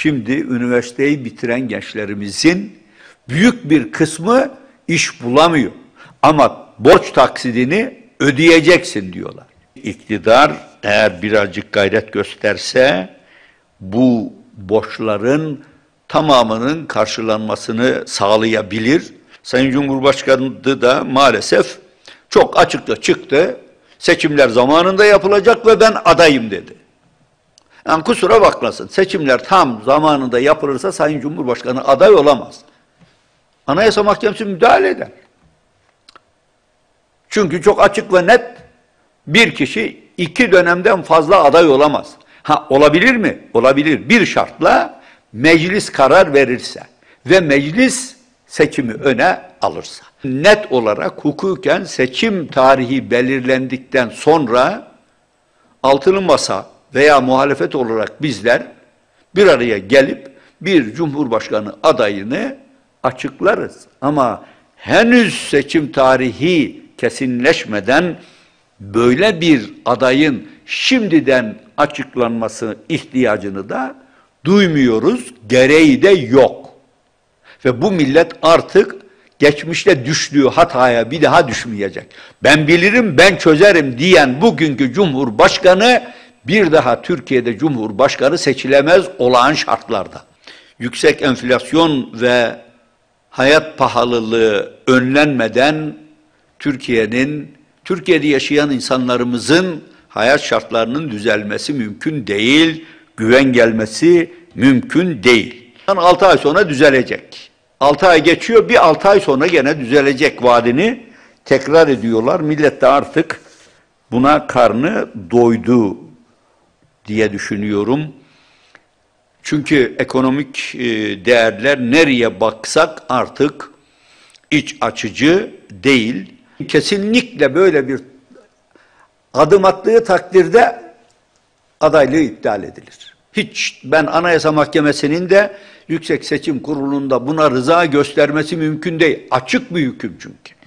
Şimdi üniversiteyi bitiren gençlerimizin büyük bir kısmı iş bulamıyor. Ama borç taksidini ödeyeceksin diyorlar. İktidar eğer birazcık gayret gösterse bu borçların tamamının karşılanmasını sağlayabilir. Sayın Cumhurbaşkanı da maalesef çok açıkça çıktı. Seçimler zamanında yapılacak ve ben adayım dedi. Yani kusura bakmasın, seçimler tam zamanında yapılırsa Sayın Cumhurbaşkanı aday olamaz. Anayasa Mahkemesi müdahale eder. Çünkü çok açık ve net, bir kişi 2 dönemden fazla aday olamaz. Ha, olabilir mi? Olabilir. Bir şartla, meclis karar verirse ve meclis seçimi öne alırsa. Net olarak hukuken seçim tarihi belirlendikten sonra altılı masa veya muhalefet olarak bizler bir araya gelip bir cumhurbaşkanı adayını açıklarız. Ama henüz seçim tarihi kesinleşmeden böyle bir adayın şimdiden açıklanması ihtiyacını da duymuyoruz, gereği de yok. Ve bu millet artık geçmişte düştüğü hataya bir daha düşmeyecek. Ben bilirim, ben çözerim diyen bugünkü Cumhurbaşkanı bir daha Türkiye'de Cumhurbaşkanı seçilemez olağan şartlarda. Yüksek enflasyon ve hayat pahalılığı önlenmeden Türkiye'de yaşayan insanlarımızın hayat şartlarının düzelmesi mümkün değil, güven gelmesi mümkün değil. 6 ay sonra düzelecek. 6 ay geçiyor, bir 6 ay sonra gene düzelecek vaadini tekrar ediyorlar. Millet de artık buna karnı doydu diye düşünüyorum. Çünkü ekonomik değerler nereye baksak artık iç açıcı değil. Kesinlikle böyle bir adım attığı takdirde adaylığı iptal edilir. Ben Anayasa Mahkemesi'nin de Yüksek Seçim Kurulu'nda buna rıza göstermesi mümkün değil. Açık bir hüküm çünkü.